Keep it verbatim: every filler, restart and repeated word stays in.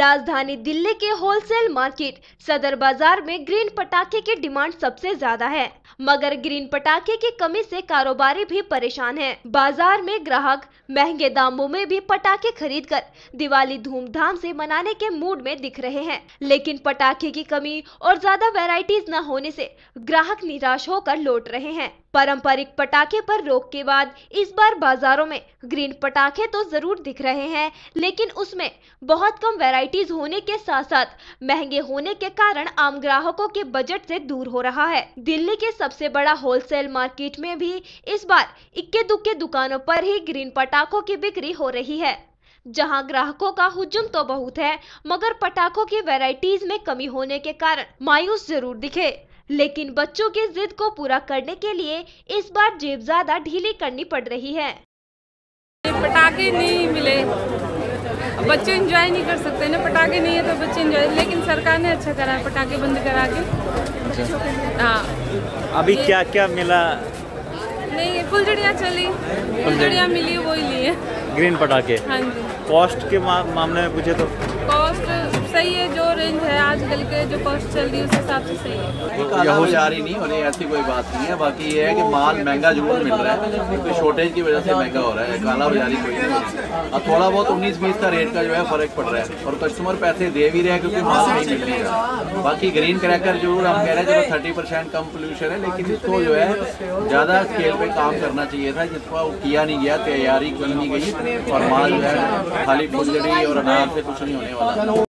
राजधानी दिल्ली के wholesale market सदर बाजार में ग्रीन पटाखे की डिमांड सबसे ज्यादा है, मगर ग्रीन पटाखे की कमी से कारोबारी भी परेशान हैं। बाजार में ग्राहक महंगे दामों में भी पटाखे खरीदकर दिवाली धूमधाम से मनाने के मूड में दिख रहे हैं, लेकिन पटाखे की कमी और ज्यादा वैरायटीज न होने से ग्राहक निराश होकर लौट रहे हैं। पारंपरिक पटाखे पर रोक के बाद इस बार बाजारों में ग्रीन पटाखे तो जरूर दिख रहे हैं, लेकिन उसमें बहुत कम वैरायटीज होने के साथ साथ महंगे होने के कारण आम ग्राहकों के बजट से दूर हो रहा है। दिल्ली के सबसे बड़ा होलसेल मार्केट में भी इस बार इक्के दुक्के दुकानों पर ही ग्रीन पटाखों की बिक्री हो रही है, जहां ग्राहकों का हुजूम तो बहुत है, मगर पटाखों की वैरायटीज में कमी होने के कारण मायूस जरूर दिखे। लेकिन बच्चों की जिद को पूरा करने के लिए इस बार जेब ज्यादा ढीली करनी पड़ रही है। पटाखे नहीं मिले, बच्चे एंजॉय नहीं कर सकते ना, पटाखे नहीं है तो बच्चे एंजॉय, लेकिन सरकार ने अच्छा करा है पटाखे बंद करा के। हाँ, अभी क्या क्या मिला? नहीं, फुलझड़ियाँ चली, फुलझड़ियाँ मिली वही लिए ग्रीन पटाखे। हाँ जी। कॉस्ट के मा, मामले में पूछे तो कॉस्ट सही है, जो रेंज है आजकल के जो कॉस्ट चल रही है उस हिसाब से सही है। काला बाजारी नहीं हो रही, ऐसी कोई बात नहीं है। बाकी ये है कि माल महंगा जरूर मिल रहा है, तो शॉर्टेज की वजह से महंगा हो रहा है। काला बाजारी कोई नहीं है। और थोड़ा बहुत उन्नीस बीस का रेट का जो है फर्क पड़ रहा है, और कस्टमर पैसे दे भी रहे हैं क्योंकि माल नहीं मिल रहा। बाकी ग्रीन क्रैकर जरूर हम कह रहे हैं चलो थर्टी परसेंट कम पोल्यूशन है, लेकिन इसको जो है ज्यादा स्केल पे काम करना चाहिए था, जिसको किया नहीं गया, तैयारी की नहीं गई, और माल जो है खाली फुलझड़ी और अनार से कुछ नहीं होने वाला।